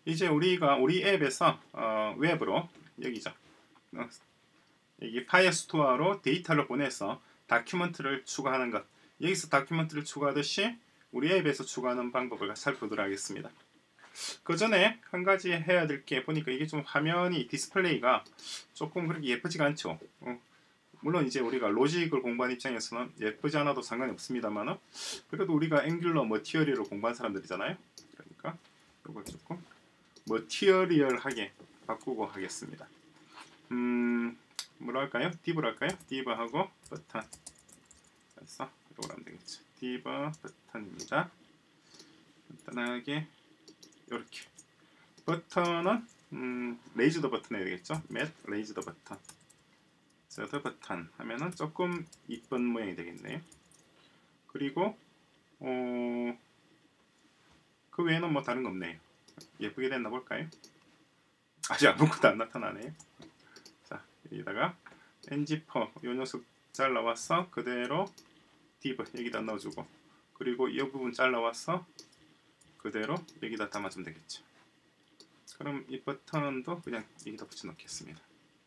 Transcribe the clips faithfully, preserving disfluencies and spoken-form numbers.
이제 우리가 우리 앱에서 어, 웹으로 여기죠. 어, 여기 파일 스토어로 데이터를 보내서 다큐멘트를 추가하는 것. 여기서 다큐멘트를 추가하듯이 우리 앱에서 추가하는 방법을 살펴보도록 하겠습니다. 그 전에 한 가지 해야 될 게 보니까 이게 좀 화면이 디스플레이가 조금 그렇게 예쁘지가 않죠. 어, 물론 이제 우리가 로직을 공부한 입장에서는 예쁘지 않아도 상관이 없습니다만 그래도 우리가 앵귤러 머티리얼을 공부한 사람들이잖아요. 그러니까 이걸 조금 머티리얼하게 바꾸고 하겠습니다. 음, 뭐로 할까요? div로 할까요? div하고 버튼. 그래서 이걸 하면 되겠죠. div 버튼입니다. 간단하게 이렇게 버튼은 음, 레이즈드 버튼 해야 되겠죠. 맷 레이즈드 버튼. 세드 버튼 하면은 조금 이쁜 모양이 되겠네요. 그리고 어, 그 외에는 뭐 다른 거 없네요. 예쁘게 됐나 볼까요? 아직 아무것도 안 나타나네요. 자, 여기다가 엔지퍼 요 녀석 잘라와서 그대로 div 여기다 넣어주고, 그리고 이 부분 잘라와서 그대로 여기다 담아주면 되겠죠. 그럼 이 버튼도 그냥 여기다 붙여 놓겠습니다.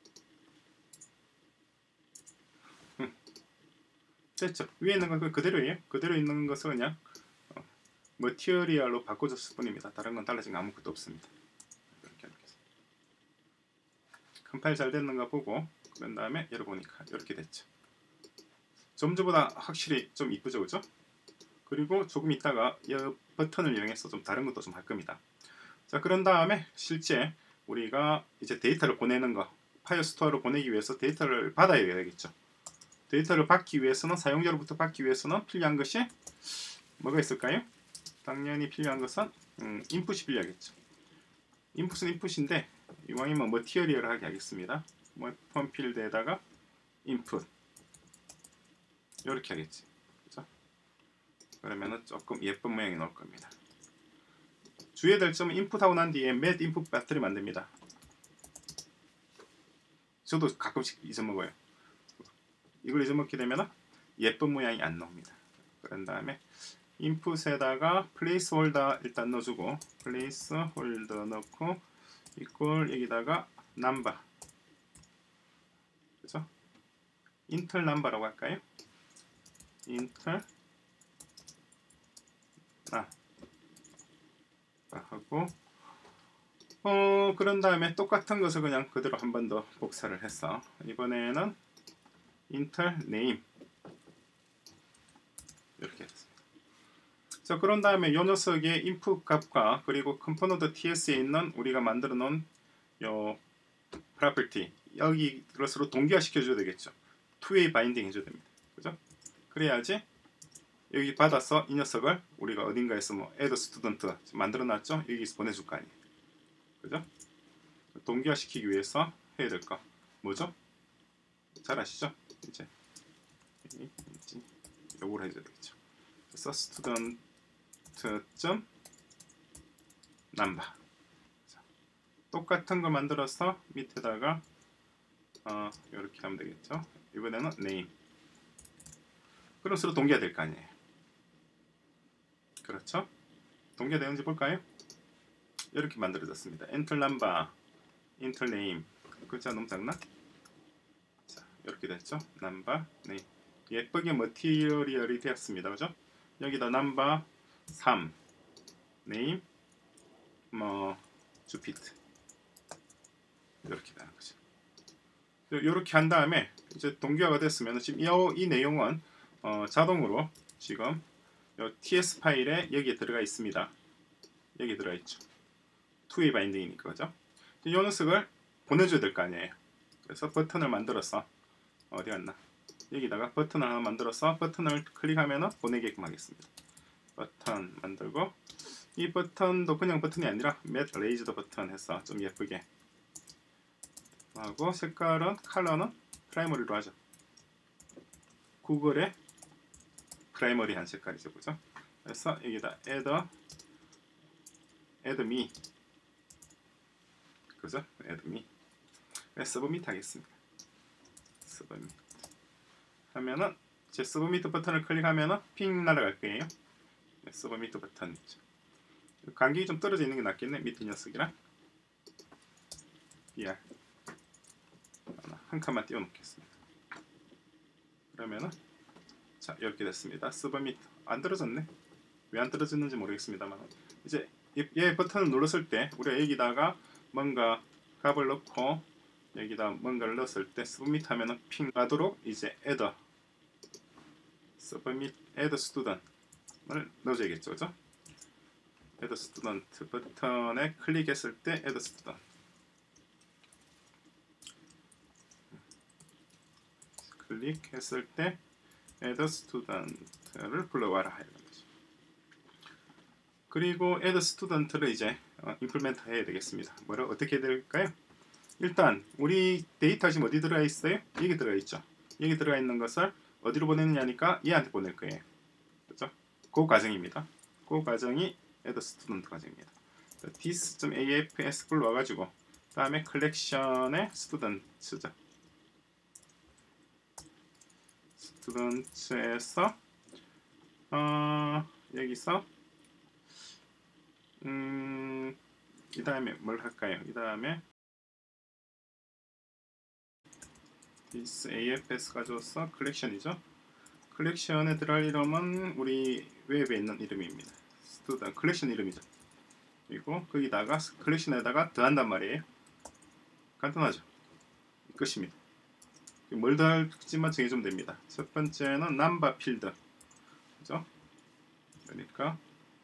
음, 됐죠. 위에 있는 건 그대로예요. 그대로 있는 것을 그냥 어, 머티리얼로 바꿔줬을 뿐입니다. 다른 건 달라진 거 아무것도 없습니다. 이렇게 하겠습니다. 컴파일 잘 됐는가 보고 그런 다음에 열어보니까 이렇게 됐죠. 좀 전보다 확실히 좀 이쁘죠, 그죠? 그리고 조금 있다가 이 버튼을 이용해서 좀 다른 것도 좀 할 겁니다. 자, 그런 다음에 실제 우리가 이제 데이터를 보내는 거, 파일 스토어로 보내기 위해서 데이터를 받아야 되겠죠. 데이터를 받기 위해서는, 사용자로부터 받기 위해서는 필요한 것이 뭐가 있을까요? 당연히 필요한 것은 음, 인풋이 필요하겠죠. 인풋은 인풋인데 이왕이면 머티리얼을 하게 하겠습니다. 웹폰 필드에다가 인풋 이렇게 하겠지. 그죠? 그러면은 조금 예쁜 모양이 나올 겁니다. 주의해야 될 점은 인풋하고 난 뒤에 맷 인풋 배터리 만듭니다. 저도 가끔씩 잊어먹어요. 이걸 잊어먹게 되면 예쁜 모양이 안 나옵니다. 그런 다음에 인풋에다가 플레이스 홀더 일단 넣어주고, 플레이스 홀더 넣고 이걸 여기다가 넘버, 그죠? 인텔 넘버라고 할까요? 인텔 아 하고 어 그런 다음에 똑같은 것을 그냥 그대로 한 번 더 복사를 해서 이번에는 인텔 네임 이렇게 했습니다. 자, 그런 다음에 이 녀석의 인풋 값과 그리고 컴포넌트 ts에 있는 우리가 만들어 놓은 요 프로퍼티 여기 그것으로 동기화 시켜줘야 되겠죠. 투웨이 바인딩 해줘야 됩니다. 그죠? 그래야지 여기 받아서 이 녀석을 우리가 어딘가에서 뭐 add student 만들어 놨죠? 여기서 보내줄 거 아니에요. 그죠? 동기화 시키기 위해서 해야 될 거 뭐죠? 잘 아시죠? 이제 요걸 해줘야 되겠죠. 그래서 student 점 number 똑같은 거 만들어서 밑에다가 어, 이렇게 하면 되겠죠. 이번에는 name. 그럼 서로 동기화 될 거 아니에요. 그렇죠? 동기화 되는지 볼까요? 이렇게 만들어졌습니다. enter number, enter name. 글자 너무 작나? 자, 이렇게 됐죠. number, name. 예쁘게 머티리얼이 되었습니다. 그죠? 여기다 number 삼, name, 뭐 주피트. 이렇게 되는 거죠. 이렇게 한 다음에 이제 동기화가 됐으면 지금 이, 이 내용은 어, 자동으로 지금 요 ts 파일에 여기에 들어가 있습니다. 여기 들어가 있죠. 투웨이 바인딩이니까 그죠? 이 녀석을 보내줘야 될 거 아니에요. 그래서 버튼을 만들어서 어디 갔나? 여기다가 버튼을 하나 만들어서 버튼을 클릭하면 보내게끔 하겠습니다. 버튼 만들고 이 버튼도 그냥 버튼이 아니라 맷 레이즈드 버튼 해서 좀 예쁘게 하고 색깔은 컬러는 프라이머리로 하죠. 구글의 프라이머리한 색깔이죠, 그죠? 그래서 여기다 add add me, 그죠? add me. 서브밋 하겠습니다. 서브밋 하면은 제 서브밋 버튼을 클릭하면은 핑 날아갈 거예요. 서브밋 버튼 있죠. 간격이 좀 떨어져 있는 게 낫겠네. 밑에 녀석이랑 비알 한 칸만 띄워 놓겠습니다. 그러면은 자 이렇게 됐습니다. 서브밋 안 떨어졌네. 왜 안 떨어졌는지 모르겠습니다만 이제 얘 버튼을 눌렀을 때 우리가 여기다가 뭔가 값을 넣고 여기다 뭔가를 넣었을 때 서브밋 하면은 핑 가도록 이제 add 서브밋 add student을 넣어줘야겠죠, 그죠? add student 버튼에 클릭했을 때 add student 클릭했을 때 add student를 불러와라 이런 거죠. 그리고 add student를 이제 어, implement 해야 되겠습니다. 뭐를 어떻게 해야 될까요? 일단 우리 데이터 지금 어디 들어가 있어요? 여기 들어가 있죠. 여기 들어가 있는 것을 어디로 보내느냐니까 얘한테 보낼 거예요. 그렇죠? 그 과정입니다. 그 과정이 add student 과정입니다. this.afs 불러와가지고 다음에 collection의 students죠. students에서 어, 여기서 음, 이 다음에 뭘 할까요? 이 다음에 this afs 가져와서 collection이죠. collection에 들어갈 이름은 우리 웹에 있는 이름입니다. student collection 이름이죠. 그리고 거기다가 collection에다가 더한단 말이에요. 간단하죠. 끝입니다. 뭘 더할지만 정해주면 됩니다. 첫 번째는 number 필드, 그죠? 그러니까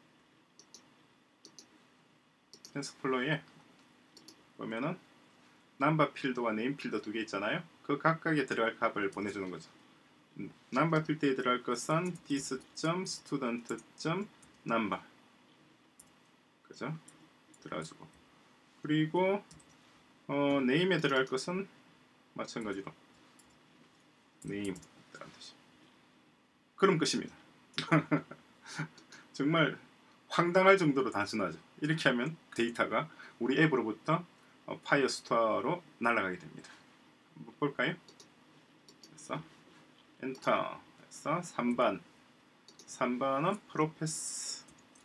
텐서플로우에 보면은 number 필드와 name 필드 두 개 있잖아요. 그 각각에 들어갈 값을 보내주는 거죠. number 필드에 들어갈 것은 this.student.number, 그죠? 들어가지고 그리고 어, name에 들어갈 것은 마찬가지로 name 들어간 뜻이. 그럼 끝입니다. 정말 황당할 정도로 단순하죠. 이렇게 하면 데이터가 우리 앱으로부터 어, 파이어스토어로 날아가게 됩니다. 한번 볼까요? 그래서 엔터 해서 삼 번 삼 번은 프로페스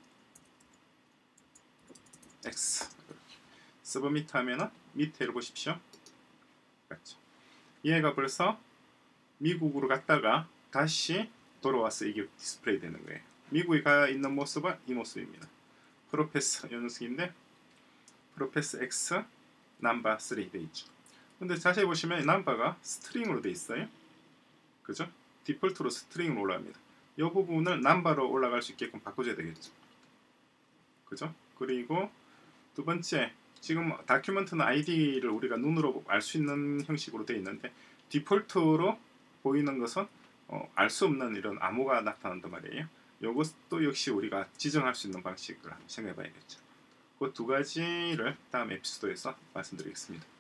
X 서브밋 하면은 밑에를 보십시오. 그렇죠. 얘가 벌써 미국으로 갔다가 다시 돌아와서 이게 디스플레이 되는 거예요. 미국에 가 있는 모습은 이 모습입니다. 프로페스 연습인데 프로페스 X 넘버 삼 돼 있죠. 근데 자세히 보시면 넘버가 스트링으로 돼 있어요. 그죠? 디폴트로 스트링으로 올라갑니다. 이 부분을 넘버로 올라갈 수 있게끔 바꿔줘야 되겠죠. 그죠? 그리고 두 번째, 지금 다큐멘트는 아이디를 우리가 눈으로 알 수 있는 형식으로 되어 있는데 디폴트로 보이는 것은 어, 알 수 없는 이런 암호가 나타난단 말이에요. 이것도 역시 우리가 지정할 수 있는 방식을 한번 생각해 봐야겠죠. 그 두 가지를 다음 에피소드에서 말씀드리겠습니다.